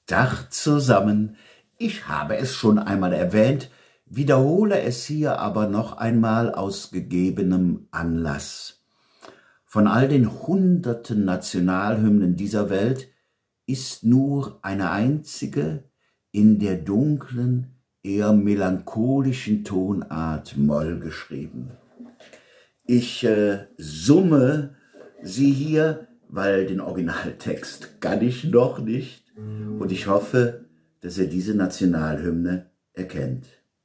Tag zusammen. Ich habe es schon einmal erwähnt, wiederhole es hier aber noch einmal aus gegebenem Anlass. Von all den hunderten Nationalhymnen dieser Welt ist nur eine einzige in der dunklen, eher melancholischen Tonart Moll geschrieben. Ich summe sie hier, weil den Originaltext kann ich noch nicht, und ich hoffe, dass ihr diese Nationalhymne erkennt.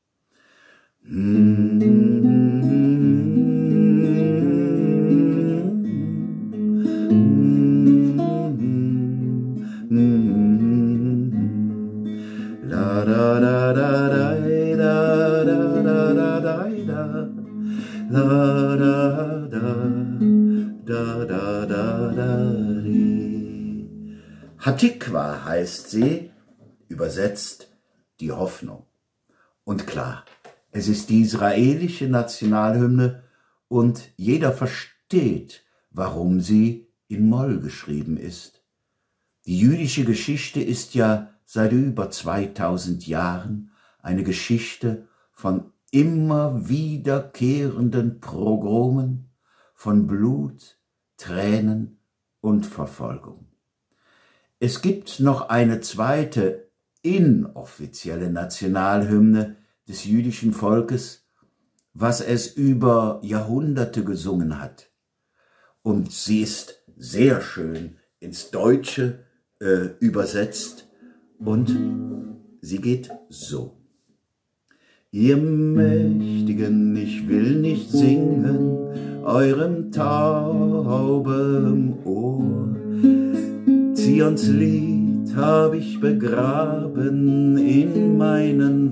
La da da da da da da da da da da, la da da da da da di. Hatikwa heißt sie, übersetzt die Hoffnung. Und klar, es ist die israelische Nationalhymne und jeder versteht, warum sie in Moll geschrieben ist. Die jüdische Geschichte ist ja seit über 2000 Jahren eine Geschichte von immer wiederkehrenden Pogromen, von Blut, Tränen und Verfolgung. Es gibt noch eine zweite inoffizielle Nationalhymne des jüdischen Volkes, was es über Jahrhunderte gesungen hat. Und sie ist sehr schön ins Deutsche übersetzt und sie geht so. Ihr Mächtigen, ich will nicht singen, eurem taubem Ohr. Zions Lied hab ich begraben in meinen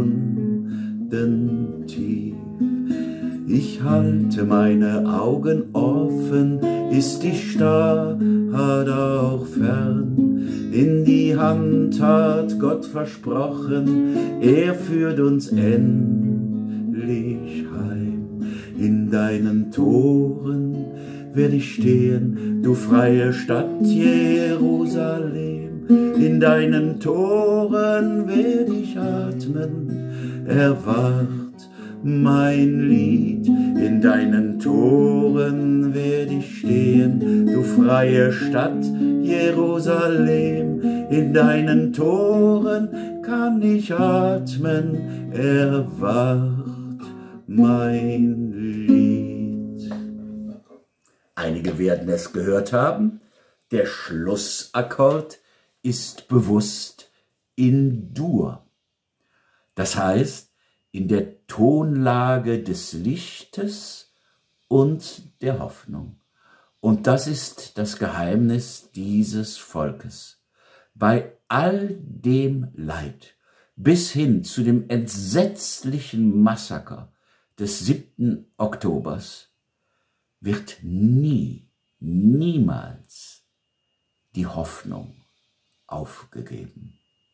Wunden tief. Ich halte meine Augen offen, ist die Stadt auch fern. In die Hand hat Gott versprochen, er führt uns endlich heim. In deinen Toren werd ich stehen, du freie Stadt Jerusalem. In deinen Toren werd ich atmen, erwacht mein Lied. In deinen Toren werd ich stehen, du freie Stadt Jerusalem. In deinen Toren kann ich atmen, erwacht mein Lied. Einige werden es gehört haben, der Schlussakkord ist bewusst in Dur. Das heißt, in der Tonlage des Lichtes und der Hoffnung. Und das ist das Geheimnis dieses Volkes. Bei all dem Leid, bis hin zu dem entsetzlichen Massaker des 7. Oktobers, wird niemals die Hoffnung aufgegeben.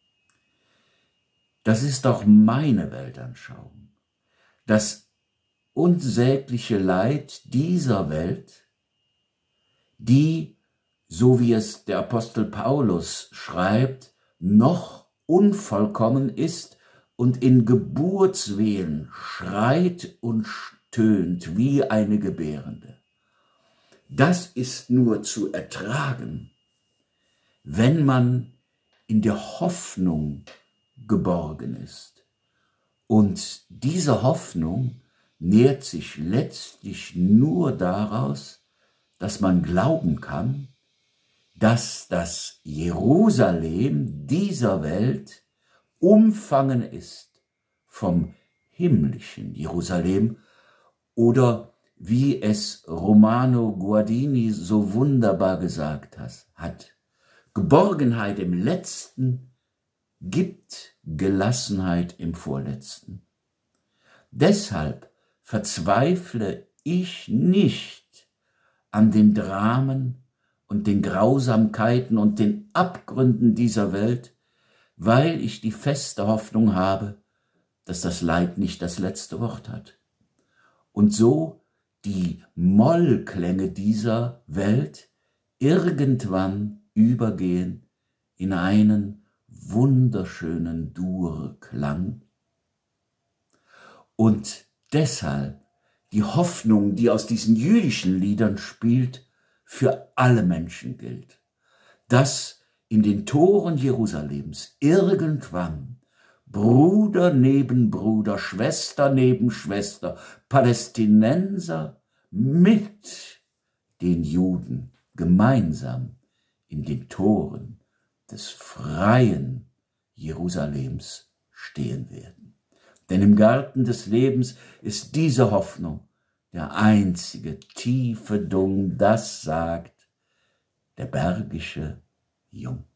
Das ist auch meine Weltanschauung. Das unsägliche Leid dieser Welt, die, so wie es der Apostel Paulus schreibt, noch unvollkommen ist und in Geburtswehen schreit und stöhnt wie eine Gebärende. Das ist nur zu ertragen, wenn man in der Hoffnung geborgen ist. Und diese Hoffnung nährt sich letztlich nur daraus, dass man glauben kann, dass das Jerusalem dieser Welt umfangen ist vom himmlischen Jerusalem, oder wie es Romano Guardini so wunderbar gesagt hat, Geborgenheit im Letzten gibt Gelassenheit im Vorletzten. Deshalb verzweifle ich nicht an den Dramen und den Grausamkeiten und den Abgründen dieser Welt, weil ich die feste Hoffnung habe, dass das Leid nicht das letzte Wort hat. Und so die Mollklänge dieser Welt irgendwann übergehen in einen wunderschönen Dur-Klang. Und deshalb die Hoffnung, die aus diesen jüdischen Liedern spielt, für alle Menschen gilt, dass in den Toren Jerusalems irgendwann Bruder neben Bruder, Schwester neben Schwester, Palästinenser mit den Juden gemeinsam in den Toren des freien Jerusalems stehen werden. Denn im Garten des Lebens ist diese Hoffnung der einzige tiefe Dung, das sagt der bergische Jung.